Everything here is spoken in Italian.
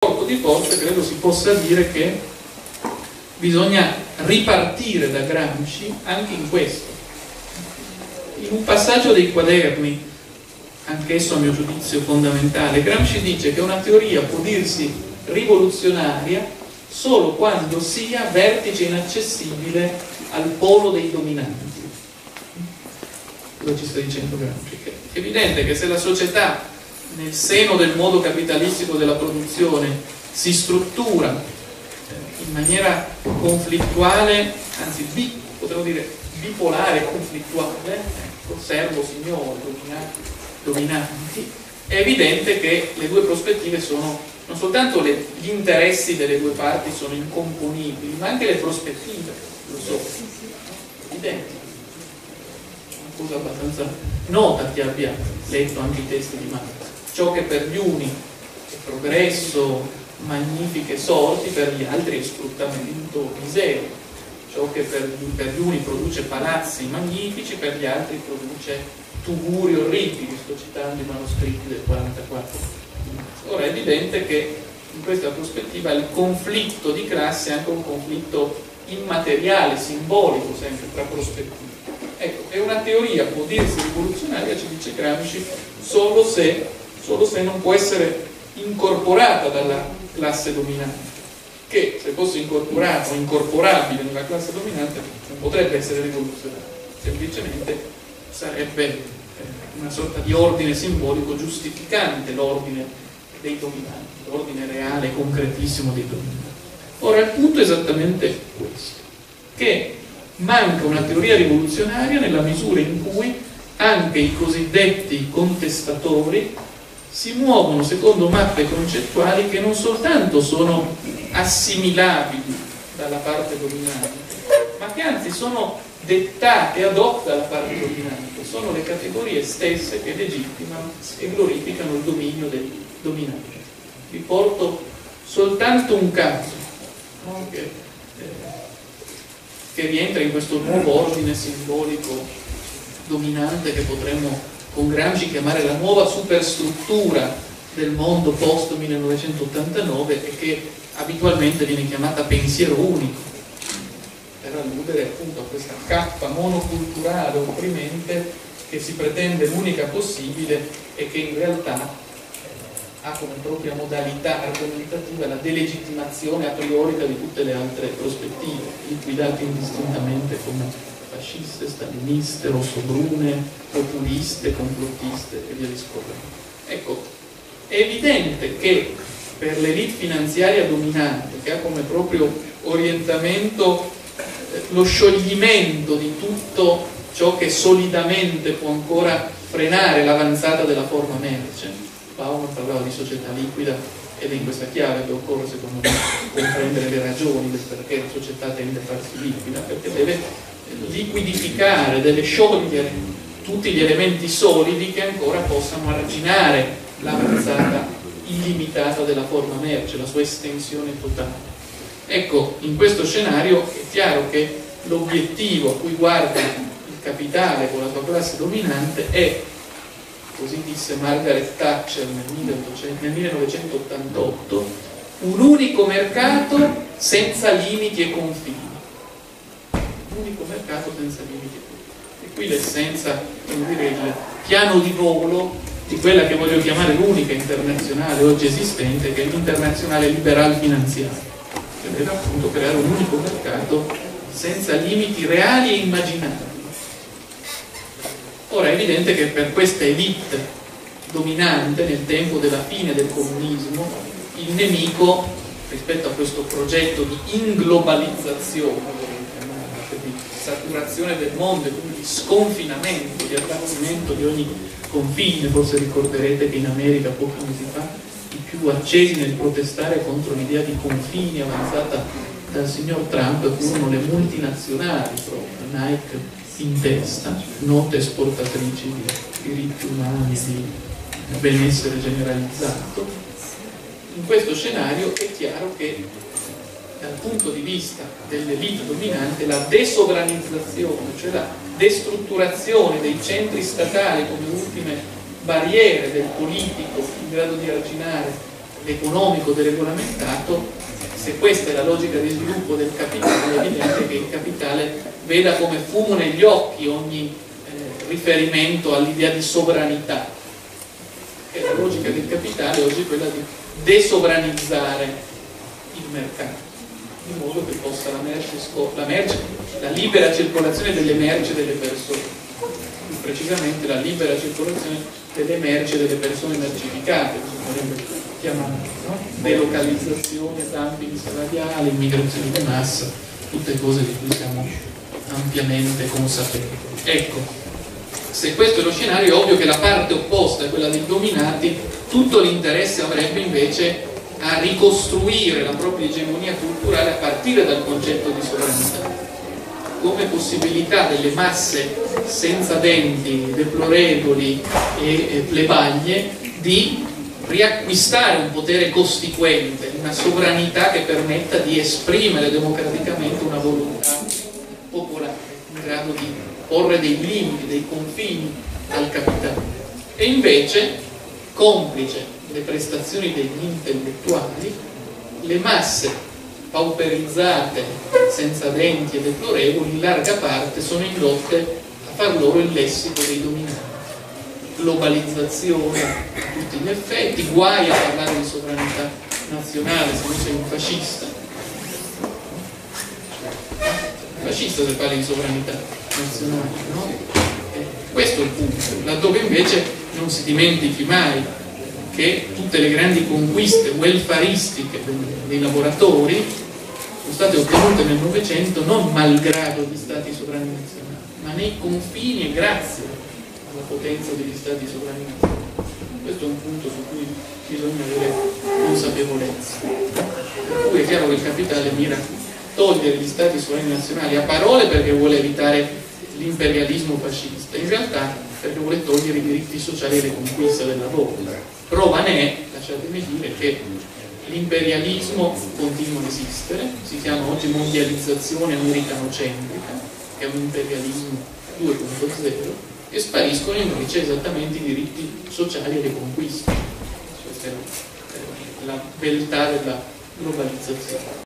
rapporto di forze credo si possa dire che bisogna ripartire da Gramsci anche in questo. In un passaggio dei quaderni, anch'esso a mio giudizio fondamentale, Gramsci dice che una teoria può dirsi rivoluzionaria solo quando sia vertice inaccessibile al polo dei dominanti. Cosa ci sta dicendo Gramsci? Che è evidente che se la società nel seno del modo capitalistico della produzione si struttura in maniera conflittuale, anzi potremmo dire bipolare conflittuale, servo, signore, dominanti, è evidente che le due prospettive sono, non soltanto gli interessi delle due parti sono incomponibili, ma anche le prospettive lo sono. È evidente. Una cosa abbastanza nota che abbia letto anche i testi di Marx. Ciò che per gli uni è progresso, magnifiche sorti, per gli altri è sfruttamento, miseria. Ciò che per gli uni produce palazzi magnifici, per gli altri produce tuguri orribili. Sto citando i manoscritti del 44. Ora è evidente che in questa prospettiva il conflitto di classe è anche un conflitto immateriale, simbolico sempre, tra prospettive. Ecco, e una teoria può dirsi rivoluzionaria, ci dice Gramsci, solo se non può essere incorporata dalla classe dominante, che se fosse incorporata o incorporabile nella classe dominante non potrebbe essere rivoluzionaria, semplicemente sarebbe una sorta di ordine simbolico giustificante l'ordine dei dominanti, l'ordine reale, concretissimo dei dominanti. Ora il punto è esattamente questo, che manca una teoria rivoluzionaria nella misura in cui anche i cosiddetti contestatori si muovono secondo mappe concettuali che non soltanto sono assimilabili dalla parte dominante, ma che anzi sono dettate ad hoc dalla parte dominante, sono le categorie stesse che legittimano e glorificano il dominio del dominante. Vi porto soltanto un caso, no? che rientra in questo nuovo ordine simbolico dominante che potremmo con Gramsci chiamare la nuova superstruttura del mondo post 1989 e che abitualmente viene chiamata pensiero unico, per alludere appunto a questa cappa monoculturale opprimente che si pretende l'unica possibile e che in realtà ha come propria modalità argomentativa la delegittimazione a priori di tutte le altre prospettive, liquidate indistintamente come fasciste, staliniste, rossobrune, populiste, complottiste e via discorrendo. Ecco, è evidente che per l'elite finanziaria dominante, che ha come proprio orientamento lo scioglimento di tutto ciò che solidamente può ancora frenare l'avanzata della forma merce, Bauman parlava di società liquida ed è in questa chiave che occorre secondo me comprendere le ragioni del perché la società tende a farsi liquida, perché deve liquidificare, deve sciogliere tutti gli elementi solidi che ancora possano arginare l'avanzata illimitata della forma merce, la sua estensione totale. Ecco, in questo scenario è chiaro che l'obiettivo a cui guarda il capitale con la sua classe dominante è, così disse Margaret Thatcher nel 1988, un unico mercato senza limiti e confini. Un unico mercato senza limiti e confini. E qui l'essenza, come dire, il piano di volo di quella che voglio chiamare l'unica internazionale oggi esistente, che è l'internazionale liberal finanziaria, che deve appunto creare un unico mercato senza limiti reali e immaginabili. Ora è evidente che per questa elite dominante nel tempo della fine del comunismo il nemico rispetto a questo progetto di inglobalizzazione, di saturazione del mondo e quindi di sconfinamento, di abbattimento di ogni confine, forse ricorderete che in America pochi mesi fa i più accesi nel protestare contro l'idea di confini avanzata dal signor Trump furono le multinazionali, proprio Nike in testa, note esportatrici di diritti umani, di benessere generalizzato. In questo scenario è chiaro che dal punto di vista dell'elite dominante la desovranizzazione, cioè la destrutturazione dei centri statali come ultime barriere del politico in grado di arginare l'economico deregolamentato, se questa è la logica di sviluppo del capitale, è evidente che il capitale veda come fumo negli occhi ogni riferimento all'idea di sovranità. E la logica del capitale oggi è quella di desovranizzare il mercato, in modo che possa la libera circolazione delle merci e delle persone, più precisamente la libera circolazione delle merci e delle persone mercificate, si potrebbe chiamare, no? Delocalizzazione, dumping salariale, immigrazione di massa, tutte cose di cui siamo ampiamente consapevoli. Ecco, se questo è lo scenario, è ovvio che la parte opposta, quella dei dominati, tutto l'interesse avrebbe invece a ricostruire la propria egemonia culturale a partire dal concetto di sovranità, come possibilità delle masse senza denti, deplorevoli e plebaglie di riacquistare un potere costituente, una sovranità che permetta di esprimere democraticamente una volontà popolare, in grado di porre dei limiti, dei confini al capitale. E invece, complice le prestazioni degli intellettuali, le masse pauperizzate, senza denti e deplorevoli, in larga parte sono indotte a far loro il lessico dei dominanti. Globalizzazione a tutti gli effetti, guai a parlare di sovranità nazionale se non sei un fascista. Fascista se parli di sovranità nazionale, no? Questo è il punto, laddove invece non si dimentichi mai che tutte le grandi conquiste welfaristiche dei lavoratori sono state ottenute nel Novecento non malgrado gli stati sovrani nazionali, ma nei confini e grazie alla potenza degli stati sovrani nazionali. Questo è un punto su cui bisogna avere consapevolezza. Per cui è chiaro che il capitale mira a togliere gli stati sovrani nazionali a parole perché vuole evitare l'imperialismo fascista, in realtà perché vuole togliere i diritti sociali e le conquiste del lavoro. Prova ne è, lasciatemi dire, che l'imperialismo continua a esistere, si chiama oggi mondializzazione americanocentrica, che è un imperialismo 2.0, e spariscono invece esattamente i diritti sociali e le conquiste. Questa è la beltà della globalizzazione.